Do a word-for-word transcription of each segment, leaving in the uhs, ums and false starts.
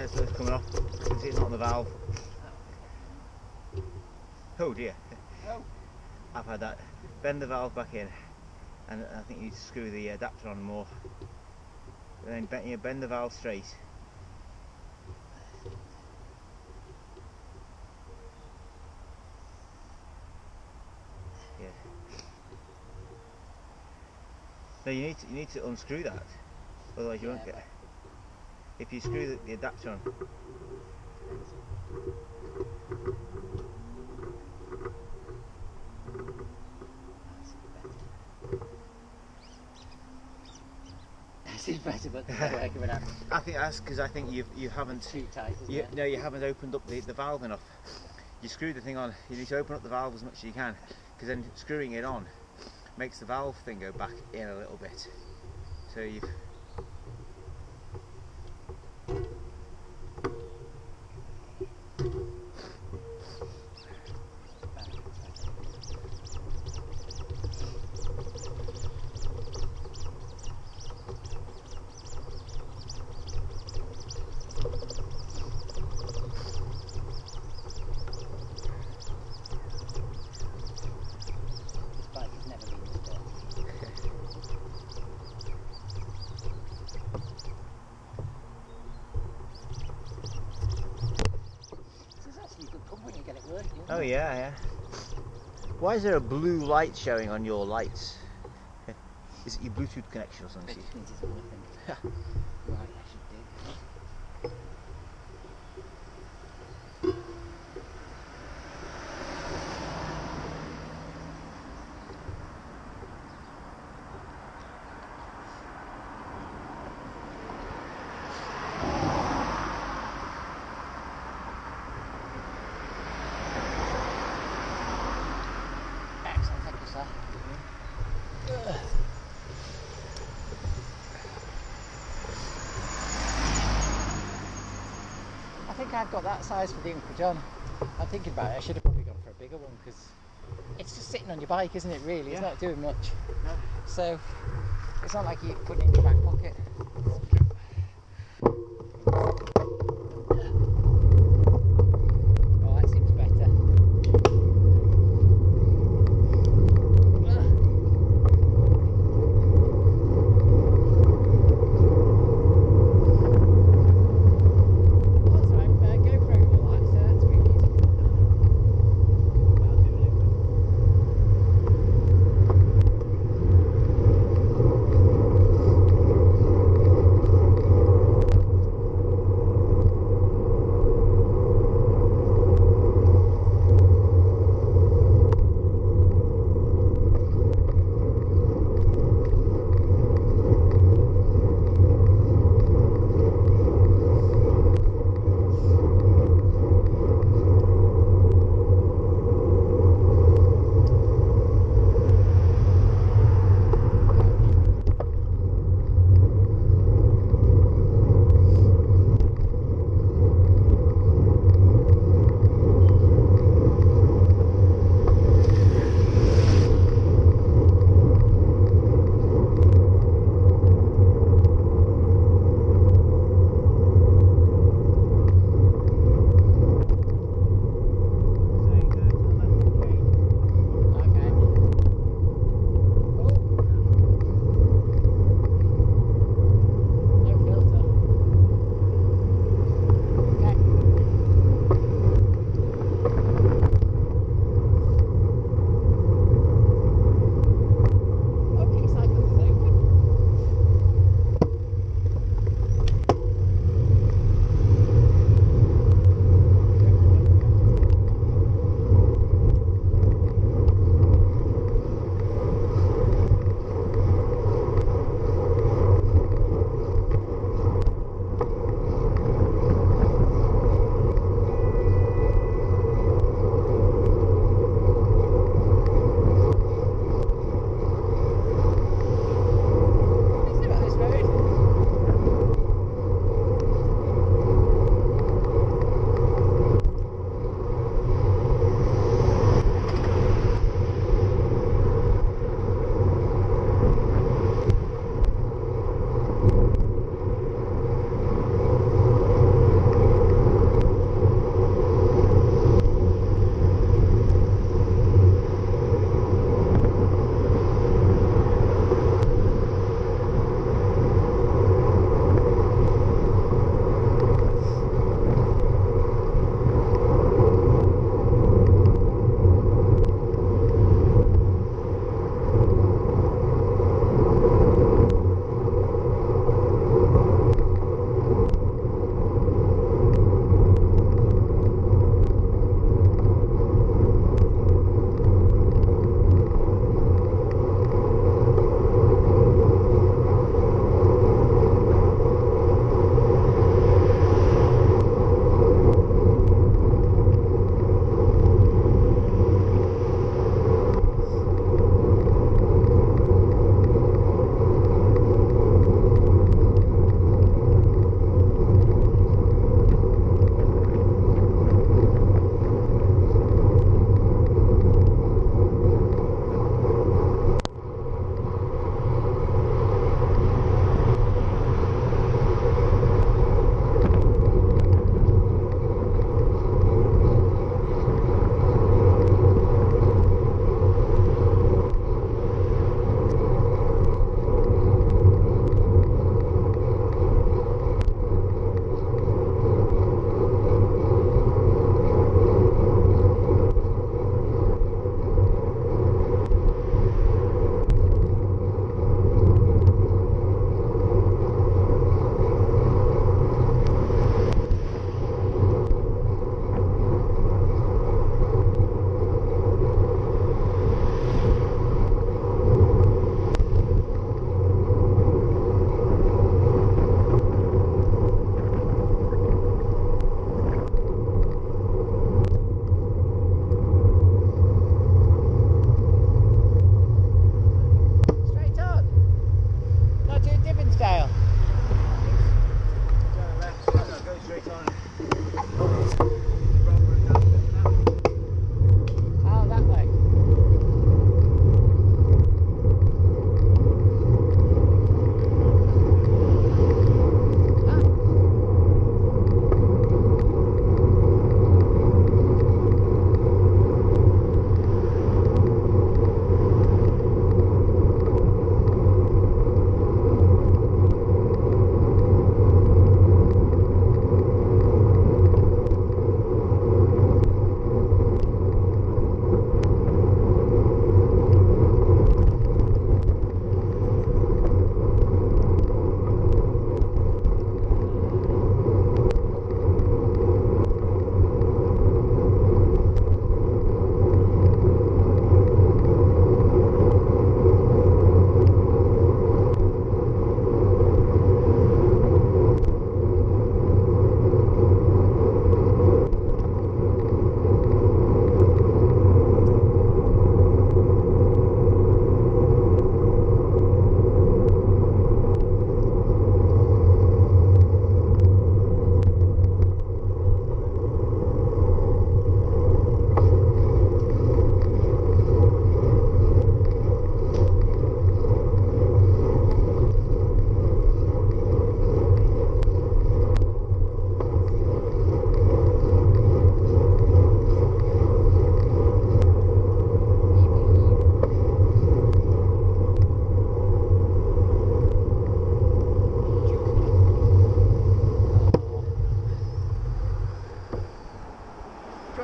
there's those coming off. You can see it's not on the valve. Oh dear. Oh. I've had that. Bend the valve back in, and I think you need to screw the adapter on more. And then bend, you bend the valve straight. Yeah. No, you need to, you need to unscrew that, otherwise you Yeah, won't get. If you screw the, the adapter on. It's better, but it's not working with that. I think that's because I think you you haven't. It's too tight, isn't you, it? No, you haven't opened up the, the valve enough. You screw the thing on. You need to open up the valve as much as you can, because then screwing it on makes the valve thing go back in a little bit. So you've. Oh yeah, yeah. Why is there a blue light showing on your lights? Is it your Bluetooth connection or something? It just means it's on, I think. Right, I should do. Excellent, thank you, sir. Mm-hmm. I think I've got that size for the Uncle John. I'm thinking about it, I should have probably gone for a bigger one because it's just sitting on your bike, isn't it, really? It's Yeah. not doing much. No. So, it's not like you put it in your back pocket. Oh, that seems better.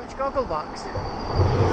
Crunch goggle box.